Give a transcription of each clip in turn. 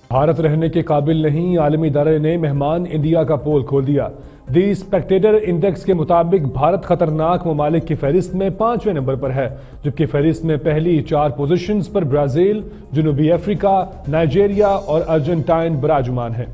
भारत रहने के काबिल नहीं, आलमी इदारे ने मेहमान इंडिया का पोल खोल दिया। दी स्पेक्टेटर इंडेक्स के मुताबिक भारत खतरनाक ममालिक की फहरिस्त में 5वें नंबर पर है, जबकि फहरिस्त में पहली 4 पोजीशंस पर ब्राजील, जनूबी अफ्रीका, नाइजीरिया और अर्जेंटाइन बराजुमान है।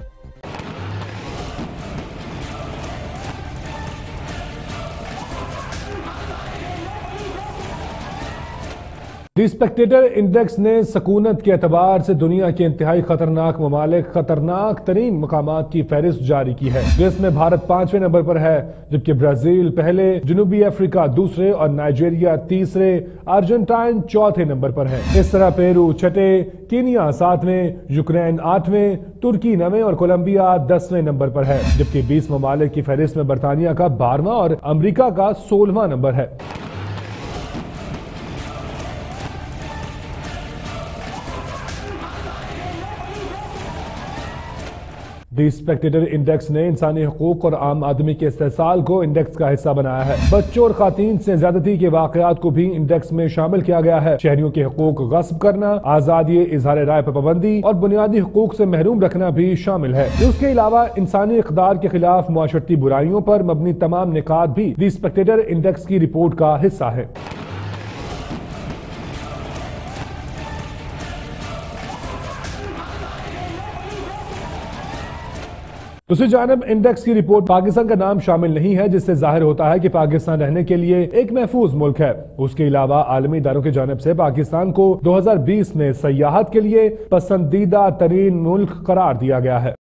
दी स्पेक्टेटर इंडेक्स ने सकूनत के एतबार से दुनिया के इंतहाई खतरनाक ममालिक, खतरनाक तरीन मकामात की फहरिस्त जारी की है, जिसमें भारत 5वें नंबर पर है, जबकि ब्राजील पहले, जनूबी अफ्रीका दूसरे और नाइजीरिया तीसरे, अर्जेंटाइन चौथे नंबर पर है। इस तरह पेरू छठे, कीनिया 7वें, यूक्रेन 8वें, तुर्की 9वें और कोलंबिया 10वें नंबर पर है, जबकि 20 ममालिक की फहरिस्त में बरतानिया का 12वां और अमरीका का 16वां नंबर है। दी स्पेक्टेटर इंडेक्स ने इंसानी हकूक और आम आदमी के इस्तेहसाल को इंडेक्स का हिस्सा बनाया है। बच्चों और खातीन से ज्यादती के वाकयात को भी इंडेक्स में शामिल किया गया है। शहरियों के हकूक गस्ब करना, आजादी इजहार राय पर पाबंदी और बुनियादी हकूक से महरूम रखना भी शामिल है। इसके अलावा इंसानी इक़दार के खिलाफ मुआशरती बुराइयों पर मबनी तमाम निकात भी दी स्पेक्टेटर इंडेक्स की रिपोर्ट का हिस्सा है। दूसरी जानब इंडेक्स की रिपोर्ट पाकिस्तान का नाम शामिल नहीं है, जिससे जाहिर होता है कि पाकिस्तान रहने के लिए एक महफूज मुल्क है। उसके अलावा आलमी इदारों की जानिब से पाकिस्तान को 2020 में सयाहत के लिए पसंदीदा तरीन मुल्क करार दिया गया है।